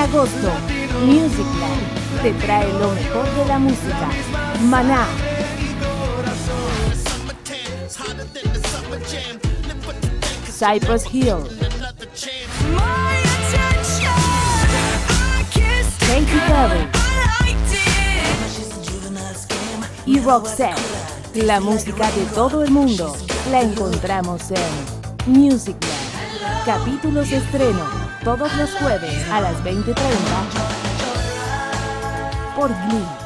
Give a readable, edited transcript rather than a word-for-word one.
agosto, Musicland te trae lo mejor de la música. Maná, Cypress Hill, Katy Perry y Roxette. La música de todo el mundo la encontramos en Musicland. Capítulos de estreno todos los jueves a las 20:30 por Glee.